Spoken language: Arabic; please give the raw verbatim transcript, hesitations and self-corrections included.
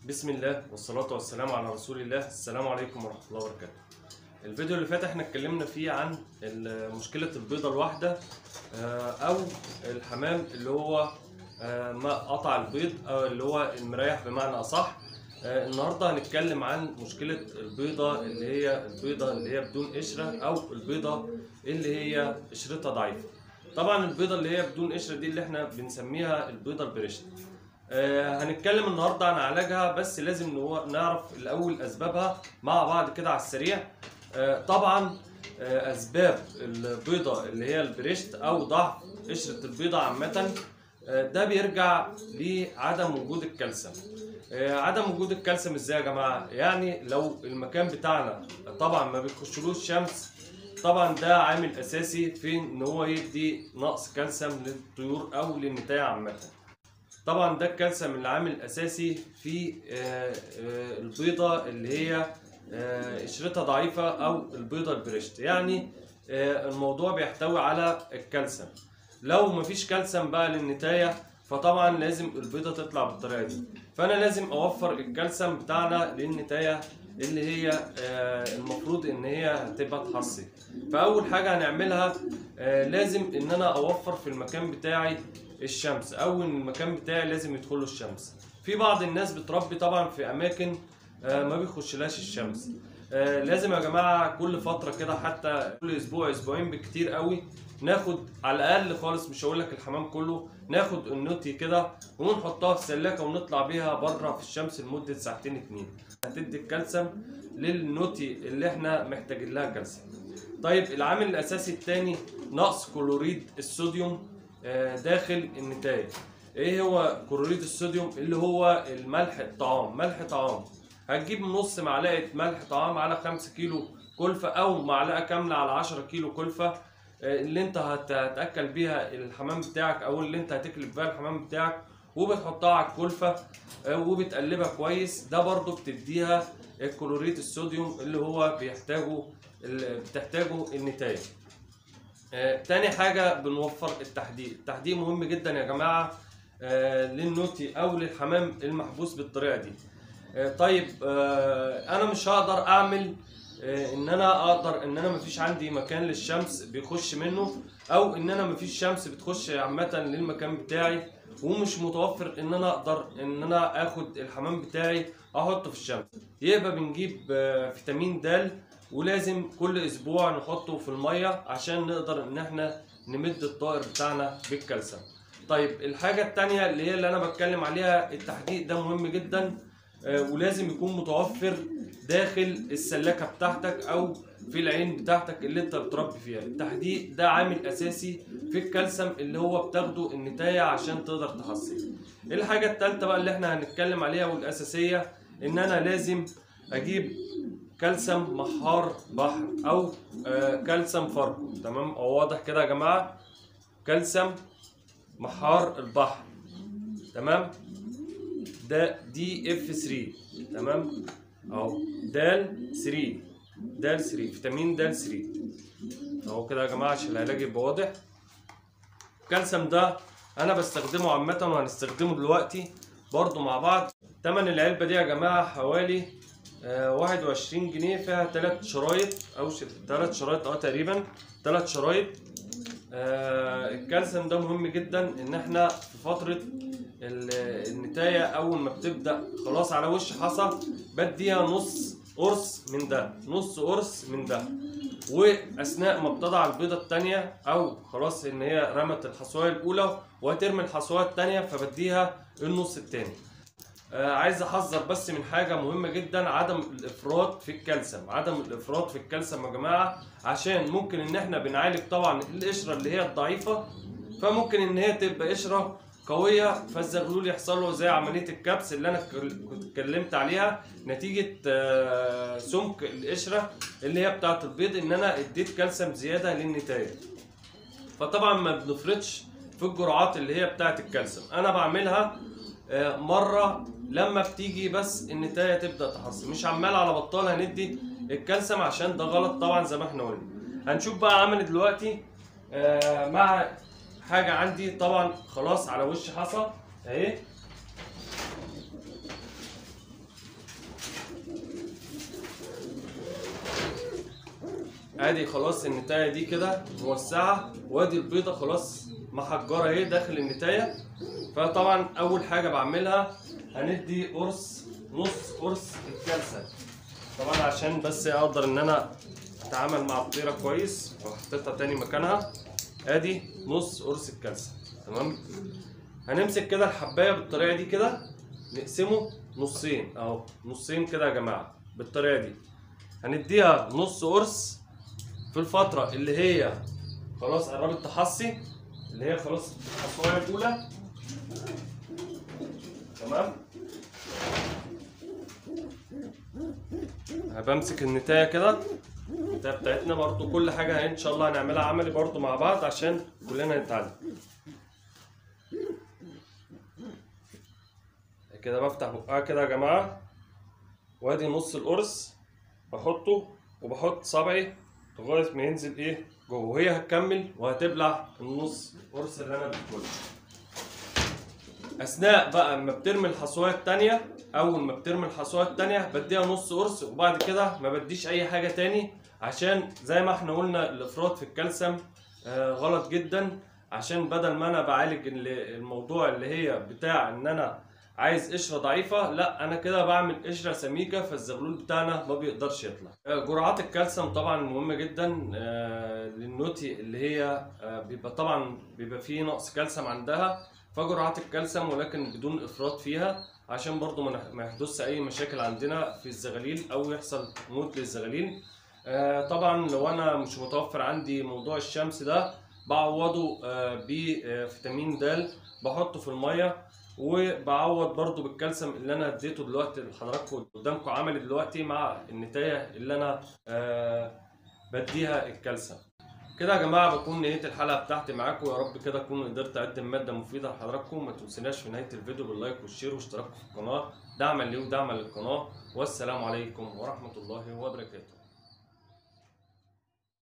بسم الله والصلاة والسلام على رسول الله. السلام عليكم ورحمة الله وبركاته. الفيديو اللي فات احنا اتكلمنا فيه عن مشكلة البيضة الواحدة او الحمام اللي هو ما قطع البيض او اللي هو المريح بمعنى اصح. النهاردة هنتكلم عن مشكلة البيضة اللي هي البيضة اللي هي بدون قشرة او البيضة اللي هي قشرتها ضعيفة. طبعا البيضة اللي هي بدون قشرة دي اللي احنا بنسميها البيضة البريشت. آه هنتكلم النهارده عن علاجها، بس لازم نعرف الاول اسبابها مع بعض كده على السريع. آه طبعا آه اسباب البيضه اللي هي البريشت او ضعف قشره البيضه عامه، آه ده بيرجع لعدم وجود الكالسيوم. آه عدم وجود الكالسيوم ازاي يا جماعه؟ يعني لو المكان بتاعنا طبعا ما بيخشلوش شمس، طبعا ده عامل اساسي في ان هو يدي نقص كالسيوم للطيور او للنتايه عامه. طبعا ده الكالسيوم اللي عامل اساسي في البيضه اللي هي قشرتها ضعيفه او البيضه البريشت. يعني الموضوع بيحتوي على الكالسيوم. لو مفيش كالسيوم بقى للنتايه فطبعا لازم البيضه تطلع بالطريقه دي، فانا لازم اوفر الكالسيوم بتاعنا للنتايه اللي هي المفروض ان هي تبقى تحصي. فاول حاجه هنعملها لازم ان انا اوفر في المكان بتاعي الشمس، او المكان بتاعي لازم يدخله الشمس. في بعض الناس بتربي طبعا في اماكن ما بيخشلهاش الشمس. لازم يا جماعه كل فتره كده، حتى كل اسبوع اسبوعين بالكتير قوي، ناخد على الاقل خالص، مش هقول لك الحمام كله، ناخد النوتي كده ونحطها في سلاكه ونطلع بيها بره في الشمس لمده ساعتين اتنين. هتدي الكالسيوم للنوتي اللي احنا محتاجين لها كالسيوم. طيب العامل الاساسي الثاني نقص كلوريد الصوديوم داخل النتاية. ايه هو كلوريد الصوديوم؟ اللي هو الملح الطعام. ملح طعام هتجيب نص معلقه ملح طعام على خمسة كيلو كلفه، او معلقه كامله على عشرة كيلو كلفه اللي انت هتاكل بيها الحمام بتاعك او اللي انت هتكلف بيها الحمام بتاعك، وبتحطها على الكلفه وبتقلبها كويس. ده برضو بتديها الكلوريد الصوديوم اللي هو بيحتاجه بتحتاجه النتاية. آه، تاني حاجة بنوفر التحديق. التحديق مهم جدا يا جماعة آه، للنوتي أو للحمام المحبوس بالطريقة دي. آه، طيب آه، أنا مش هقدر أعمل آه، إن أنا أقدر إن أنا مفيش عندي مكان للشمس بيخش منه، أو إن أنا مفيش شمس بتخش عامة للمكان بتاعي، ومش متوفر إن أنا أقدر إن أنا آخد الحمام بتاعي أحطه في الشمس. يبقى بنجيب آه، فيتامين د، ولازم كل اسبوع نحطه في الميه عشان نقدر ان احنا نمد الطائر بتاعنا بالكالسيوم. طيب الحاجه الثانيه اللي هي اللي انا بتكلم عليها التحديق. ده مهم جدا آه ولازم يكون متوفر داخل السلاكه بتاعتك او في العين بتاعتك اللي انت بتربي فيها. التحديق ده عامل اساسي في الكالسيوم اللي هو بتاخده النتايه عشان تقدر تحصي. الحاجه الثالثه بقى اللي احنا هنتكلم عليها والاساسيه، ان انا لازم اجيب كالسيوم محار بحر او آه كالسيوم فاركو. تمام؟ او واضح كده يا جماعه؟ كالسيوم محار البحر. تمام؟ ده دي اف ثلاثة. تمام؟ اهو دال ثلاثة، دال ثلاثة، فيتامين دال ثلاثة اهو كده يا جماعه عشان العلاج يبقى واضح. الكالسيوم ده انا بستخدمه عامه وهنستخدمه دلوقتي برضو مع بعض. تمن العلبه دي يا جماعه حوالي واحد وعشرين جنيه، فيها ثلاث شرايط او ثلاث شرايط اه تقريبا ثلاث شرايط. آه الكالسيوم ده مهم جدا ان احنا في فتره النتايه اول ما بتبدا خلاص على وش حصى بديها نص قرص من ده، نص قرص من ده. واثناء ما بتضع البيضه الثانيه او خلاص ان هي رمت الحصوايه الاولى وهترمي الحصوايه الثانيه فبديها النص الثاني. آه عايز احذر بس من حاجه مهمه جدا، عدم الافراط في الكالسيوم. عدم الافراط في الكالسيوم يا جماعه، عشان ممكن ان احنا بنعالج طبعا القشره اللي هي الضعيفه، فممكن ان هي تبقى قشره قويه فالزغلول يحصل له زي عمليه الكبس اللي انا كنت اتكلمت عليها نتيجه آه سمك القشره اللي هي بتاعه البيض، ان انا اديت كالسيوم زياده للنتايه. فطبعا ما بنفرطش في الجرعات اللي هي بتاعه الكالسيوم. انا بعملها مرة لما بتيجي بس النتاية تبدأ تحصل، مش عمال على بطال هندي الكالسيوم عشان ده غلط طبعا زي ما احنا قلنا. هنشوف بقى عمل دلوقتي آه مع حاجة عندي طبعا خلاص على وش حصى اهي. ادي خلاص النتايه دي كده موسعه، وادي البيضه خلاص محجره اهي داخل النتايه. فطبعا اول حاجه بعملها هندي قرص، نص قرص الكالسيوم طبعا عشان بس اقدر ان انا اتعامل مع الطيره كويس. وحطيتها تاني مكانها، ادي نص قرص الكالسيوم. تمام. هنمسك كده الحبايه بالطريقه دي كده، نقسمه نصين اهو، نصين كده يا جماعه بالطريقه دي. هنديها نص قرص في الفتره اللي هي خلاص قربت تحصي، اللي هي خلاص الحصوايه الاولى. تمام. بمسك النتايه كده، النتايه بتاعتنا برضو كل حاجه ان شاء الله هنعملها عملي برضو مع بعض عشان كلنا نتعلم. كده بفتح بقها كده يا جماعه، وادي نص القرص بحطه، وبحط صبعي لغايه ما ينزل ايه جوه، وهي هتكمل وهتبلع النص قرص اللي انا باكله. اثناء بقى ما بترمي الحصوايه التانيه، اول ما بترمي الحصوايه التانيه بديها نص قرص، وبعد كده ما بديش اي حاجه تاني، عشان زي ما احنا قلنا الافراط في الكالسيوم آه غلط جدا. عشان بدل ما انا بعالج الموضوع اللي هي بتاع ان انا عايز قشره ضعيفه، لا انا كده بعمل قشره سميكه، فالزغلول بتاعنا ما بيقدرش يطلع. آه جرعات الكالسيوم طبعا مهمه جدا آه للنوتي اللي هي آه بيبقى طبعا بيبقى فيه نقص كالسيوم عندها، فجرعات الكالسيوم ولكن بدون افراط فيها، عشان برضو ما يحدثش اي مشاكل عندنا في الزغاليل او يحصل موت للزغاليل. آه طبعا لو انا مش متوفر عندي موضوع الشمس ده، بعوضه آه بفيتامين د بحطه في الميه، وبعوض برضو بالكالسيوم اللي انا اديته دلوقتي لحضراتكم قدامكم عملي دلوقتي مع النتايه اللي انا آه بديها الكالسيوم. كده يا جماعه بكون نهايه الحلقه بتاعتي معاكم. يا رب كده اكون قدرت اقدم ماده مفيده لحضراتكم. ما تنسوناش في نهايه الفيديو باللايك والشير واشتراك في القناه، دعما لي ودعما للقناه. والسلام عليكم ورحمه الله وبركاته.